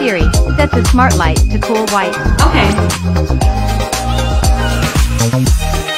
Siri, set the smart light to cool white. Okay.